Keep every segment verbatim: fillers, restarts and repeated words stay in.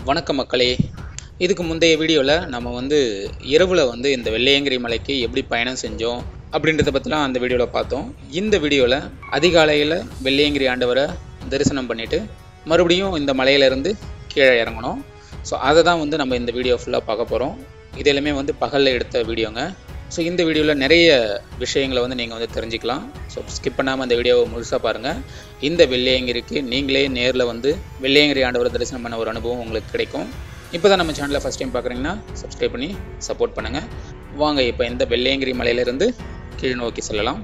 வணக்கம் மக்களே. இதுக்கு முந்தைய வீடியோவில் நம்ம வந்து இரவில் வந்து இந்த வெள்ளையங்கிரி மலைக்கு எப்படி பயணம் செஞ்சோம் அப்படின்றத பற்றிலாம் அந்த வீடியோவில் பார்த்தோம். இந்த வீடியோவில் அதிகாலையில் வெள்ளையங்கிரி ஆண்டவரை தரிசனம் பண்ணிவிட்டு மறுபடியும் இந்த மலையிலேருந்து கீழே இறங்கணும். ஸோ அதை தான் வந்து நம்ம இந்த வீடியோ ஃபுல்லாக பார்க்க போகிறோம். இது எல்லாமே வந்து பகலில் எடுத்த வீடியோங்க. ஸோ இந்த வீடியோவில் நிறைய விஷயங்களை வந்து நீங்கள் வந்து தெரிஞ்சுக்கலாம். ஸோ ஸ்கிப் பண்ணாமல் அந்த வீடியோவை முழுசாக பாருங்கள். இந்த வெள்ளையங்கிரிக்கு நீங்களே நேரில் வந்து வெள்ளையங்கிரி ஆண்டவரை தரிசனம் பண்ண ஒரு அனுபவம் உங்களுக்கு கிடைக்கும். இப்போ தான் நம்ம சேனலை ஃபஸ்ட் டைம் பார்க்குறீங்கன்னா சப்ஸ்கிரைப் பண்ணி சப்போர்ட் பண்ணுங்கள். வாங்க இப்போ இந்த வெள்ளையங்கிரி மலையிலேருந்து கீழ் நோக்கி செல்லலாம்.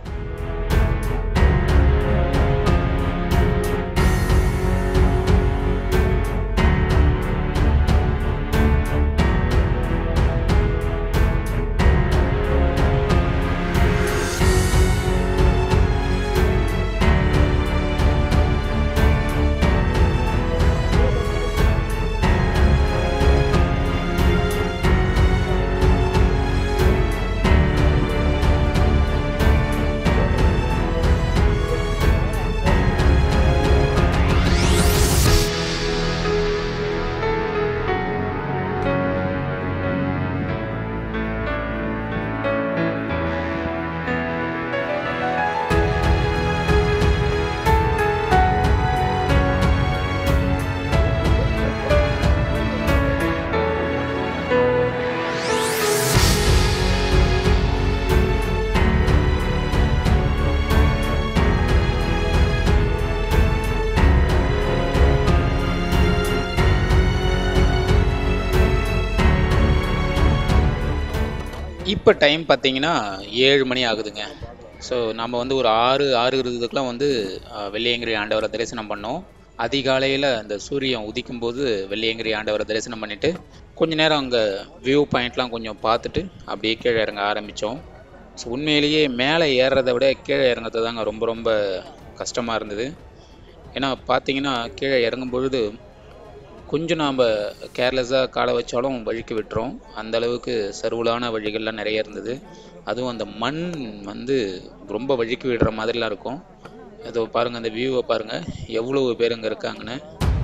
இப்போ டைம் பார்த்தீங்கன்னா ஏழு மணி ஆகுதுங்க. ஸோ நம்ம வந்து ஒரு ஆறு ஆறு இருபதுக்கெலாம் வந்து வெள்ளையங்கிரி ஆண்டவரை தரிசனம் பண்ணோம். அதிகாலையில் அந்த சூரியன் உதிக்கும் போது வெள்ளையங்கிரி ஆண்டவரை தரிசனம் பண்ணிவிட்டு கொஞ்ச நேரம் அங்கே வியூ பாயிண்ட்லாம் கொஞ்சம் பார்த்துட்டு அப்படியே கீழே இறங்க ஆரம்பித்தோம். ஸோ உண்மையிலேயே மேலே ஏறுறதை விட கீழே இறங்குறது தாங்க ரொம்ப ரொம்ப கஷ்டமாக இருந்தது. ஏன்னா பார்த்தீங்கன்னா கீழே இறங்கும் பொழுது கொஞ்சம் நாம் கேர்லெஸ்ஸாக காலை வச்சாலும் வழுக்கி விட்டுரும். அந்தளவுக்கு சருவலான வழிகள்லாம் நிறைய இருந்தது. அதுவும் அந்த மண் வந்து ரொம்ப வழுக்கி விடுற மாதிரிலாம் இருக்கும். அதோ பாருங்கள், அந்த வியூவை பாருங்கள் எவ்வளவு பேர் அங்கே இருக்காங்கன்னு.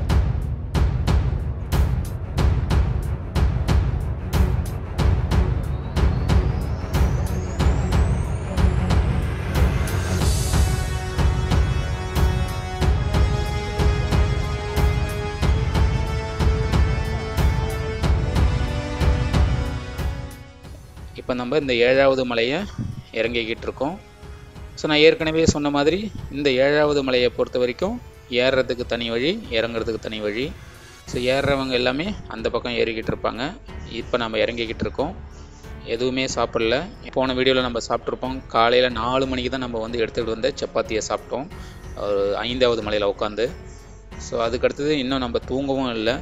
இப்போ நம்ம இந்த ஏழாவது மலையை இறங்கிக்கிட்டு இருக்கோம். ஸோ நான் ஏற்கனவே சொன்ன மாதிரி இந்த ஏழாவது மலையை பொறுத்த வரைக்கும் ஏறுறதுக்கு தனி வழி, இறங்குறதுக்கு தனி வழி. ஸோ ஏறுறவங்க எல்லாமே அந்த பக்கம் ஏறிக்கிட்டு இருப்பாங்க. இப்போ நம்ம இறங்கிக்கிட்டு இருக்கோம். எதுவுமே சாப்பிடல. போன வீடியோவில் நம்ம சாப்பிட்ருப்போம். காலையில் நாலு மணிக்கு தான் நம்ம வந்து எடுத்துகிட்டு வந்த சப்பாத்தியை சாப்பிட்டோம் ஒரு ஐந்தாவது மலையில் உட்காந்து. ஸோ அதுக்கடுத்தது இன்னும் நம்ம தூங்கவும் இல்லை.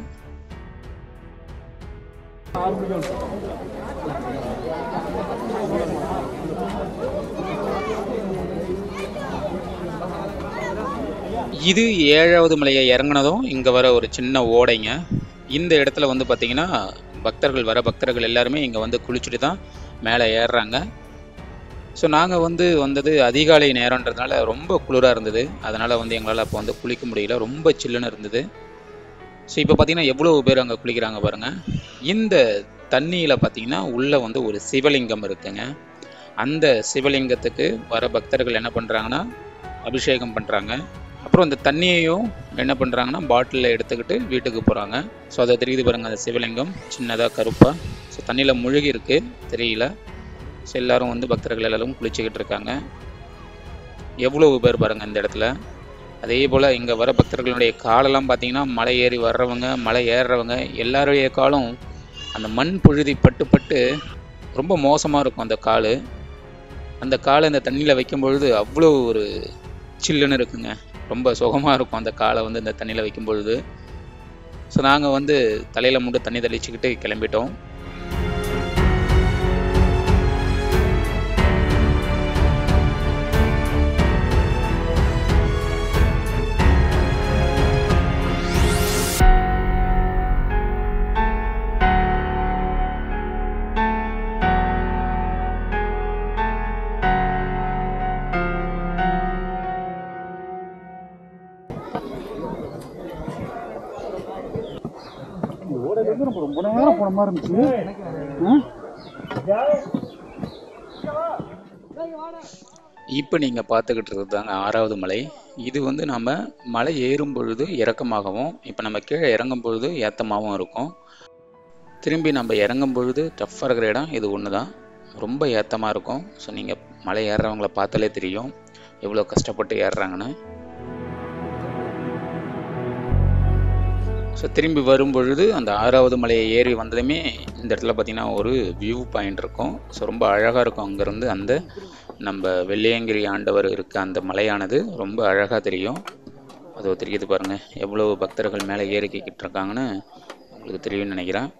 இது ஏழாவது மலையை இறங்கினதும் இங்கே வர ஒரு சின்ன ஓடைங்க. இந்த இடத்துல வந்து பார்த்திங்கன்னா பக்தர்கள் வர பக்தர்கள் எல்லாருமே இங்கே வந்து குளிச்சுட்டு தான் மேலே ஏறுறாங்க. ஸோ நாங்கள் வந்து வந்தது அதிகாலை நேரன்றதுனால ரொம்ப குளிராக இருந்தது. அதனால் வந்து எங்களால் அப்போ வந்து குளிக்க முடியல, ரொம்ப சில்லுன்னு இருந்தது. ஸோ இப்போ பார்த்திங்கன்னா எவ்வளோ பேர் அங்கே குளிக்கிறாங்க பாருங்கள். இந்த தண்ணியில் பார்த்திங்கன்னா உள்ளே வந்து ஒரு சிவலிங்கம் இருக்குங்க. அந்த சிவலிங்கத்துக்கு வர பக்தர்கள் என்ன பண்ணுறாங்கன்னா அபிஷேகம் பண்ணுறாங்க. அப்புறம் அந்த தண்ணியையும் என்ன பண்ணுறாங்கன்னா பாட்டிலில் எடுத்துக்கிட்டு வீட்டுக்கு போகிறாங்க. ஸோ அதை தெரியுது பாருங்கள், அந்த சிவலிங்கம் சின்னதாக கருப்பாக. ஸோ தண்ணியில் முழுகி இருக்குது, தெரியல. ஸோ எல்லோரும் வந்து பக்தர்கள் எல்லோரும் குளிச்சுக்கிட்டு இருக்காங்க. எவ்வளவு பேர் பாருங்கள் இந்த இடத்துல. அதே போல் இங்கே வர பக்தர்களுடைய காலெல்லாம் பார்த்திங்கன்னா மலை ஏறி வர்றவங்க, மலை ஏறுறவங்க எல்லாருடைய காலும் அந்த மண் புழுதி பட்டு பட்டு ரொம்ப மோசமாக இருக்கும். அந்த கால் அந்த காலை இந்த தண்ணியில் வைக்கும் பொழுது அவ்வளோ ஒரு சில்லுன்னு இருக்குங்க. ரொம்ப சுகமாக இருக்கும் அந்த காலை வந்து இந்த தண்ணியில் வைக்கும் பொழுது. ஸோ நாங்கள் வந்து தலையில் மட்டும் தண்ணி தெளிச்சுக்கிட்டு கிளம்பிட்டோம். ரொம்ப நேரம் போன மாதிரி இருந்துச்சு. இப்போ நீங்கள் பார்த்துக்கிட்டு இருக்கிறது தாங்க ஆறாவது மலை. இது வந்து நம்ம மலை ஏறும் பொழுது இறக்கமாகவும், இப்போ நம்ம கீழே இறங்கும் பொழுது ஏத்தமாகவும் இருக்கும். திரும்பி நம்ம இறங்கும் பொழுது டஃப்பாக இருக்கிற இடம் இது ஒன்று தான். ரொம்ப ஏத்தமாக இருக்கும். ஸோ நீங்கள் மலை ஏறுறவங்கள பார்த்தாலே தெரியும் எவ்வளோ கஷ்டப்பட்டு ஏறுறாங்கன்னு. ஸோ திரும்பி வரும் பொழுது அந்த ஆறாவது மலையை ஏறி வந்ததுமே இந்த இடத்துல பார்த்திங்கன்னா ஒரு வியூ பாயிண்ட் இருக்கும். ஸோ ரொம்ப அழகாக இருக்கும். அங்கேருந்து அந்த நம்ம வெள்ளியங்கிரி ஆண்டவர் இருக்க அந்த மலையானது ரொம்ப அழகாக தெரியும். அது தெரியுது பாருங்கள், எவ்வளோ பக்தர்கள் மேலே ஏறிக்கிட்டு இருக்காங்கன்னு உங்களுக்கு தெரியும்னு நினைக்கிறேன்.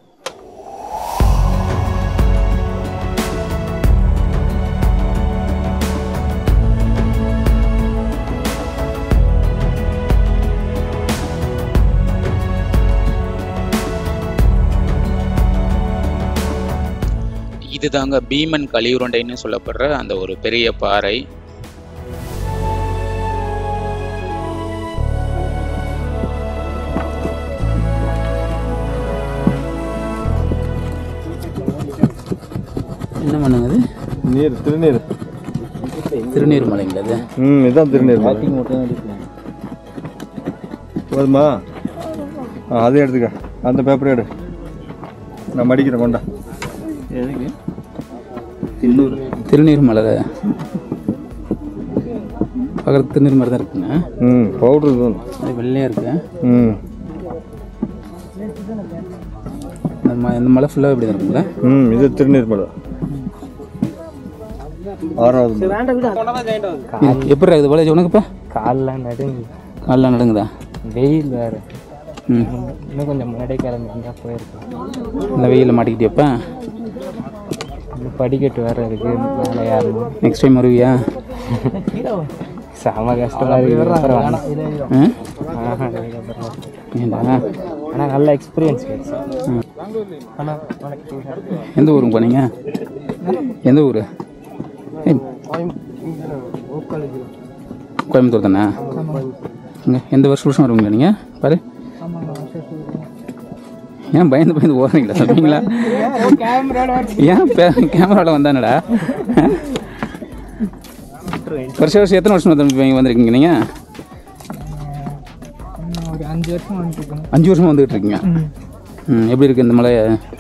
இதுதாங்க பீமன் கலியுருண்டைன்னு சொல்லப்படுற அந்த ஒரு பெரிய பாறை. என்ன பண்ணுங்க? நீர், திருநீர், திருநீர் மலைங்களா அது? ம், இதுதான் திருநீர் மலை. போதுமா? அதே எடுத்துக்க, அந்த பேப்பர் எடு, நான் மடிக்கிறேன். கொண்டா. எதுக்கு? திருநூறு திருநீர் மலை பக்கத்து திருநீர் மலை தான் இருக்குங்க. ம், பவுட்ரு தான் அது வெள்ளையாக இருக்கு. ம், இந்த மலை ஃபுல்லாக இப்படி தான் இருக்குங்களா? ம், இது திருநீர் மலை ஆறாவது. எப்படி இருக்குது போல உனக்குப்பா? காலெலாம் நடுங்கு. காலெலாம் நடுங்குதா? வெயில் வேறு. ம், இன்னும் கொஞ்சம் முன்னாடி கிளம்பி வந்தால் போயிருக்கோம். இந்த வெயிலில் மாட்டிக்கிட்டியப்பா? படிக்கட்டு வேறு இருக்குது, மேலே ஏறணும். நெக்ஸ்ட் டைம் வருவியா? செம கஷ்டமாக இருக்குது. ஏண்டா? ஆனால் நல்ல எக்ஸ்பீரியன்ஸ். எந்த ஊருங்க போனீங்க? எந்த ஊர்? கோயம்புத்தூர் தானே? இங்கே எந்த வருஷம் வருஷம் வருவீங்களா நீங்கள்? பாரு, ஏன் பயந்து பயந்து ஓடுறீங்களா? சொல்றீங்களா? ஏன் கேமராவில் வந்தானடா? வருஷம் வருஷம் எத்தனை வருஷம் வந்துருக்கீங்க நீங்கள்? அஞ்சு வருஷம் அஞ்சு வருஷம் வந்துக்கிட்டு இருக்கீங்க. ம், எப்படி இருக்குது இந்த மலை?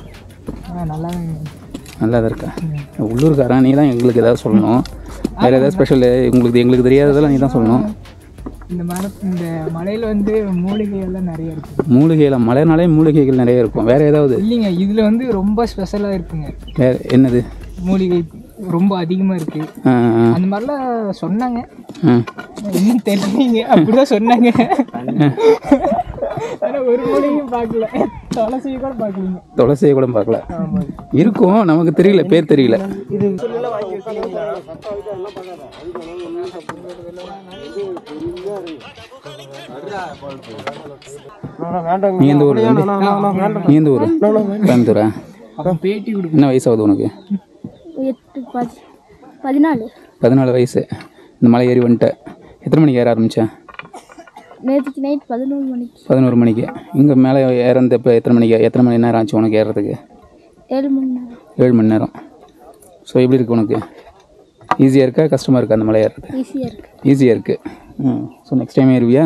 நல்லா தான் இருக்கா? உள்ளூர்காரன் நீ தான் எங்களுக்கு ஏதாவது சொல்லணும். வேறு ஏதாவது ஸ்பெஷல் உங்களுக்கு எங்களுக்கு தெரியாததெல்லாம் நீ தான் சொல்லணும். இந்த மலை, இந்த மலையில் வந்து மூலிகைகள்லாம் நிறைய இருக்குது. மூலிகைகள் மலைனாலே மூலிகைகள் நிறைய இருக்கும். வேறு ஏதாவது? இல்லைங்க, இதில் வந்து ரொம்ப ஸ்பெஷலாக இருக்குங்க. வேறு என்னது? மூலிகை ரொம்ப அதிகமாக இருக்குது. அந்த மாதிரிலாம் சொன்னாங்க. இன்னும் தெரியலீங்க, அப்படிதான் சொன்னாங்க. ஆனால் ஒரு மூலிகையும் பார்க்கல, துளசியை கூட பார்க்கலீங்க. துளசியை கூட பார்க்கல. இருக்கும், நமக்கு தெரியல, பேர் தெரியல. இது நீ எந்த ஊர்? நீ எந்த ஊர்? கோயம்புத்தூரா? என்ன வயசாகுது உனக்கு? பதினாலு. பதினாலு வயசு. இந்த மலை ஏறி வந்துட்ட. எத்தனை மணிக்கு ஏற ஆரம்பித்தேன்? நேற்றுக்கு நைட் பதினோரு மணிக்கு. பதினோரு மணிக்கு. இங்கே மேலே ஏறந்து இப்போ எத்தனை மணிக்கு, எத்தனை மணி நேரம் ஆச்சு உனக்கு ஏறுறதுக்கு? ஏழு மணி நேரம். ஏழு மணி நேரம். ஸோ எப்படி இருக்குது உனக்கு? ஈஸியாக இருக்கா கஷ்டமாக இருக்கா அந்த மலை ஏறுறது? ஈஸியாக இருக்குது. ஈஸியாக இருக்குது. ம், ஸோ நெக்ஸ்ட் டைம் ஏறுவியா?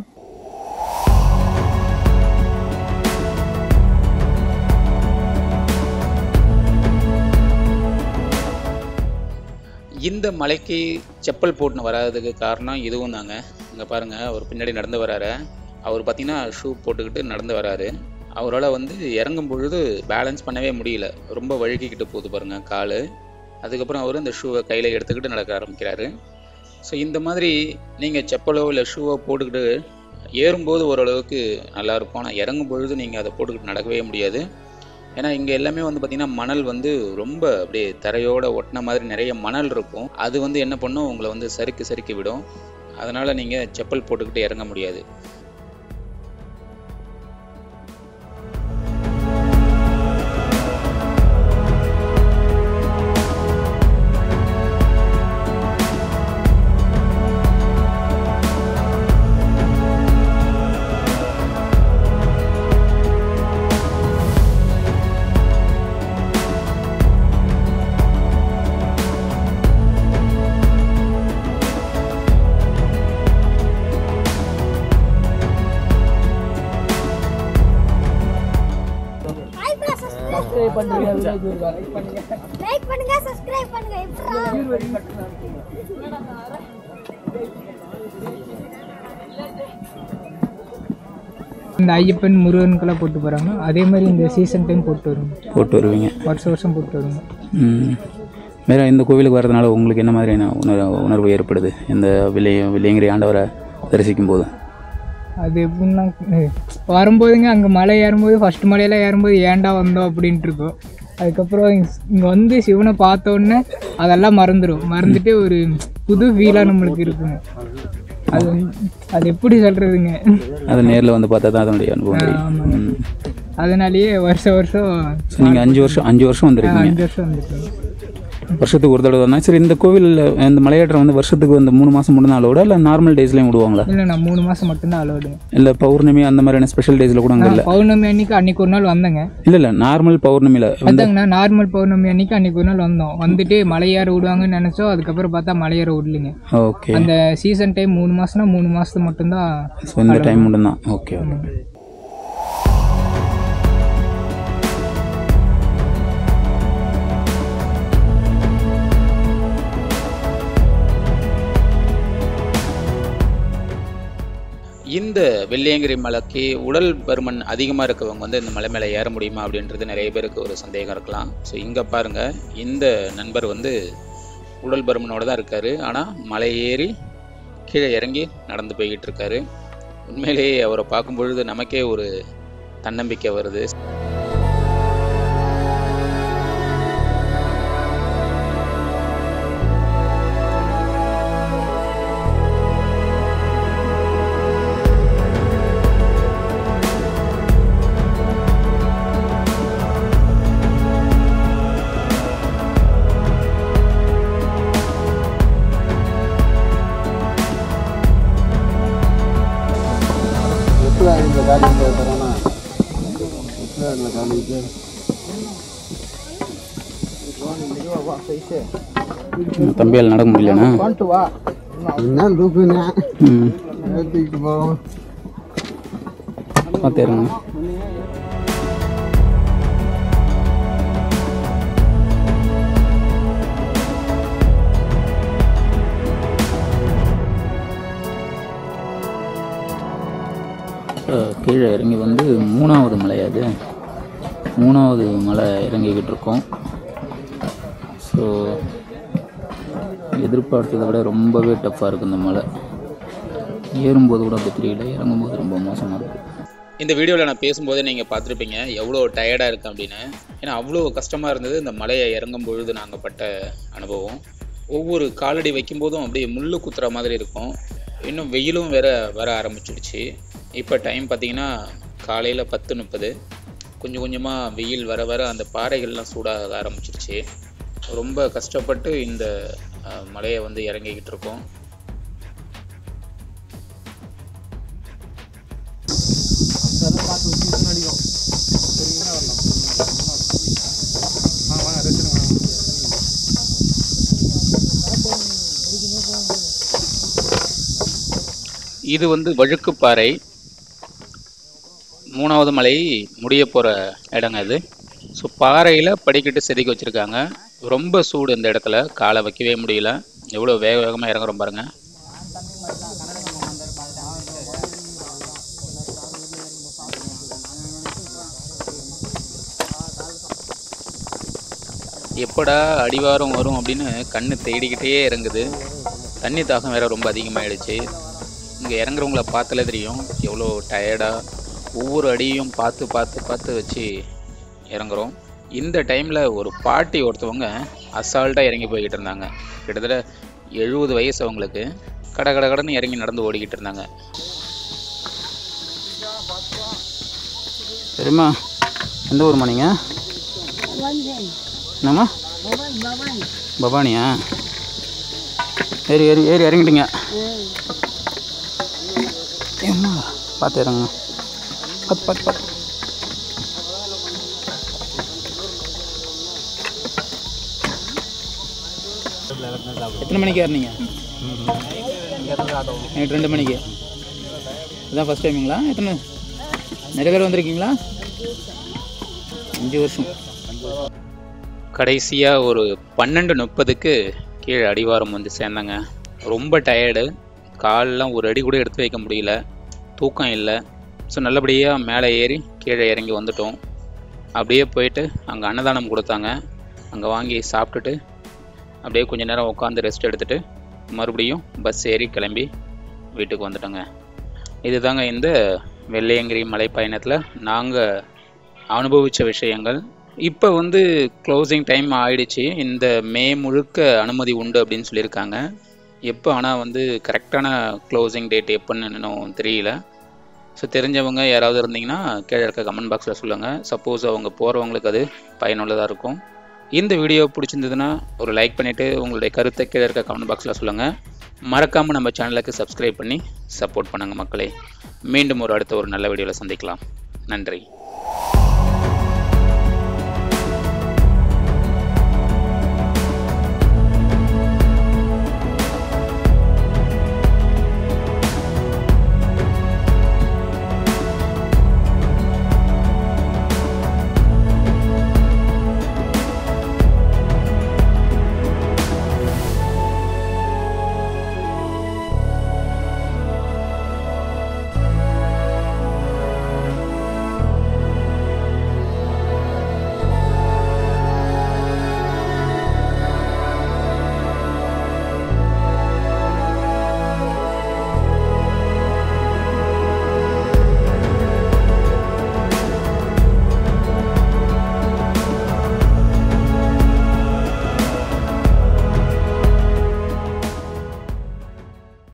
இந்த மலைக்கு செப்பல் போட்டுன்னு வராததுக்கு காரணம் இதுவும் தாங்க. இங்கே பாருங்கள், அவர் பின்னாடி நடந்து வராரு. அவர் பார்த்திங்கன்னா ஷூ போட்டுக்கிட்டு நடந்து வராரு. அவரால் வந்து இறங்கும் பொழுது பேலன்ஸ் பண்ணவே முடியல, ரொம்ப வழுக்கிக்கிட்டு போகுது பாருங்கள் கால். அதுக்கப்புறம் அவர் அந்த ஷூவை கையில் எடுத்துக்கிட்டு நடக்க ஆரம்பிக்கிறாரு. ஸோ இந்த மாதிரி நீங்கள் செப்பலோ இல்லை ஷூவோ போட்டுக்கிட்டு ஏறும்போது ஓரளவுக்கு நல்லாயிருக்கும். ஆனால் இறங்கும் பொழுது நீங்கள் அதை போட்டுக்கிட்டு நடக்கவே முடியாது. ஏன்னா இங்கே எல்லாமே வந்து பார்த்திங்கன்னா மணல் வந்து ரொம்ப அப்படியே தரையோடு ஒட்டின மாதிரி நிறைய மணல் இருக்கும். அது வந்து என்ன பண்ணும், உங்களை வந்து சறுக்கி சறுக்கி விடும். அதனால் நீங்கள் செப்பல் போட்டுக்கிட்டு இறங்க முடியாது. சப்ஸ்கிரைப் பண்ணுங்க லைக் பண்ணுங்க சப்ஸ்கிரைப் பண்ணுங்க இந்த ஐயப்பன் முருகனுக்கெல்லாம் போட்டு போகிறாங்க. அதே மாதிரி இந்த சீசன் டைம் போட்டு வருவோம். போட்டு வருவீங்க வருஷம் வருஷம் போட்டு வருவோம். ம் வேறு இந்த கோவிலுக்கு வர்றதுனால உங்களுக்கு என்ன மாதிரியான உணர்வு உணர்வு ஏற்படுது இந்த வில்லை வில்லையங்கிரி ஆண்டவரை தரிசிக்கும் போது? அது எப்படின்னா வரும்போதுங்க அங்கே மலை ஏறும்போது ஃபஸ்ட்டு மலையெல்லாம் ஏறும்போது ஏன்டா வந்தோம் அப்படின்ட்டு இருக்கோம். அதுக்கப்புறம் இங்கே வந்து சிவனை பார்த்தோன்னே அதெல்லாம் மறந்துடும். மறந்துட்டு ஒரு புது ஃபீலாக நம்மளுக்கு இருக்குங்க. அது அது எப்படி சொல்கிறதுங்க, அது நேரில் வந்து பார்த்தா தான் அதனுடைய அனுபவம். ஆமாம், அதனாலேயே வருஷம் வருஷம். ஸோ நீங்கள் அஞ்சு வருஷம் அஞ்சு வருஷம் வந்துருக்கீங்க. அஞ்சு வருஷம் வந்துருக்கீங்க. வருஷத்துக்கு ஒரு தடவை தான். சரி, இந்த கோவிலில் இந்த மலையேற்றம் வந்து வருஷத்துக்கு வந்து மூணு மாதம் மட்டும் தான் அலோட இல்லை நார்மல் டேஸ்லேயும் விடுவாங்களா? இல்லை, நான் மூணு மாதம் மட்டும்தான் அலோடுங்க. இல்லை பௌர்ணமி அந்த மாதிரியான ஸ்பெஷல் டேஸில் கூட அங்கே இல்லை? பௌர்ணமி அன்னைக்கு அன்னைக்கு ஒரு நாள் வந்தேங்க. இல்லை இல்லை நார்மல் பௌர்ணமியில் வந்தாங்கண்ணா. நார்மல் பௌர்ணமி அன்னைக்கு அன்னைக்கு ஒரு நாள் வந்தோம். வந்துட்டு மலையேற விடுவாங்கன்னு நினச்சோம். அதுக்கப்புறம் பார்த்தா மலையேற விடலிங்க. ஓகே. அந்த சீசன் டைம் மூணு மாதம்னா மூணு மாதத்துக்கு மட்டும்தான். ஸோ இந்த டைம் மட்டும்தான். Okay okay. இந்த வெள்ளியங்கிரி மலைக்கு உடல் பருமன் அதிகமாக இருக்கவங்க வந்து இந்த மலை மேலே ஏற முடியுமா அப்படின்றது நிறைய பேருக்கு ஒரு சந்தேகம் இருக்கலாம். ஸோ இங்கே பாருங்கள், இந்த நண்பர் வந்து உடல் பருமனோடு தான் இருக்கார். ஆனால் மலை ஏறி கீழே இறங்கி நடந்து போய்கிட்டு இருக்காரு. உண்மையிலேயே அவரை பார்க்கும் பொழுது நமக்கே ஒரு தன்னம்பிக்கை வருது. தம்பியால் நடக்க முடியலண்ணா. பார்த்துருங்க. கீழே இறங்கி வந்து மூணாவது மலை, அது மூணாவது மலை இறங்கிக்கிட்டு இருக்கோம். ஸோ எதிர்பார்த்ததை விட ரொம்பவே டஃப்பாக இருக்குது இந்த மலை. ஏறும்போது கூட அப்படி தெரியல, இறங்கும்போது ரொம்ப மோசமாக இருக்குது. இந்த வீடியோவில் நான் பேசும்போதே நீங்கள் பார்த்துருப்பீங்க எவ்வளோ டயர்டாக இருக்குது அப்படின்னு. ஏன்னா அவ்வளோ கஷ்டமாக இருந்தது இந்த மலையை இறங்கும் பொழுது நாங்கள் பட்ட அனுபவம். ஒவ்வொரு காலடி வைக்கும்போதும் அப்படியே முள்ளு குத்துற மாதிரி இருக்கும். இன்னும் வெயிலும் வேற வர ஆரம்பிச்சிடுச்சு. இப்போ டைம் பார்த்திங்கன்னா காலையில் பத்து முப்பது. கொஞ்சம் கொஞ்சமாக வெயில் வர வர அந்த பாறைகள்லாம் சூடாக ஆரம்பிச்சிருச்சு. ரொம்ப கஷ்டப்பட்டு இந்த மலையை வந்து இறங்கிக்கிட்டு இருக்கோம். இது வந்து வழுக்குப்பாறை. மூணாவது மலை முடிய போகிற இடங்க இது. ஸோ பாறையில் படிக்கட்டு செதுக்கி வச்சுருக்காங்க. ரொம்ப சூடு இந்த இடத்துல, காலை வைக்கவே முடியல. எவ்வளோ வேக வேகமாக இறங்குறோம் பாருங்க. எப்படா அடிவாரம் வரும் அப்படின்னு கண்ணு தேடிக்கிட்டே இறங்குது. தண்ணி தாகம் வேற ரொம்ப அதிகமாகிடுச்சு. இங்கே இறங்குறவங்கள பார்த்தாலே தெரியும் எவ்வளோ டயர்டாக ஒவ்வொரு அடியும் பார்த்து பார்த்து பார்த்து வச்சு இறங்குறோம். இந்த டைமில் ஒரு பாட்டி ஒருத்தவங்க அசால்ட்டாக இறங்கி போய்கிட்டு இருந்தாங்க. கிட்டத்தட்ட எழுபது வயசு அவங்களுக்கு. கடை கடை கடைன்னு இறங்கி நடந்து ஓடிக்கிட்டு இருந்தாங்க. சரிம்மா, எந்த ஊர்மா நீங்கள்? என்னம்மா? பவானியா? ஏறி ஏறி ஏறி இறங்கிட்டீங்க. ஏம்மா பார்த்து இறங்க. பார்த்து பார்த்து பார்த்து. எத்தனை மணிக்கு ஏறினீங்க? நைட்டு ரெண்டு மணிக்கு. இதுதான் ஃபஸ்ட் டைமுங்களா? எத்தனை நிறைய பேர் வந்திருக்கீங்களா? அஞ்சு வருஷம் கடைசியாக ஒரு பன்னெண்டு முப்பதுக்கு கீழே அடிவாரம் வந்து சேர்ந்தாங்க. ரொம்ப டயர்டு, காலெலாம் ஒரு அடி கூட எடுத்து வைக்க முடியல, தூக்கம் இல்லை. ஸோ நல்லபடியாக மேலே ஏறி கீழே இறங்கி வந்துட்டோம். அப்படியே போயிட்டு அங்கே அன்னதானம் கொடுத்தாங்க, அங்கே வாங்கி சாப்பிட்டுட்டு அப்படியே கொஞ்சம் நேரம் உட்காந்து ரெஸ்ட் எடுத்துகிட்டு மறுபடியும் பஸ் ஏறி கிளம்பி வீட்டுக்கு வந்துட்டோங்க. இது தாங்க இந்த வெள்ளையங்கிரி மலை பயணத்தில் நாங்கள் அனுபவித்த விஷயங்கள். இப்போ வந்து க்ளோசிங் டைம் ஆயிடுச்சு. இந்த மே முழுக்க அனுமதி உண்டு அப்படின்னு சொல்லியிருக்காங்க. எப்போ ஆனால் வந்து கரெக்டான க்ளோசிங் டேட் எப்போன்னு இன்னும் தெரியல. ஸோ தெரிஞ்சவங்க யாராவது இருந்தீங்கன்னா கீழே இருக்க கமெண்ட் பாக்ஸில் சொல்லுங்கள். சப்போஸ் அவங்க போகிறவங்களுக்கு அது பயனுள்ளதாக இருக்கும். இந்த வீடியோ பிடிச்சிருந்ததுன்னா ஒரு லைக் பண்ணிவிட்டு உங்களுடைய கருத்தை கீழே இருக்க கமெண்ட் பாக்ஸில் சொல்லுங்கள். மறக்காமல் நம்ம சேனலுக்கு சப்ஸ்கிரைப் பண்ணி சப்போர்ட் பண்ணுங்கள் மக்களே. மீண்டும் ஒரு அடுத்த ஒரு நல்ல வீடியோவில் சந்திக்கலாம். நன்றி.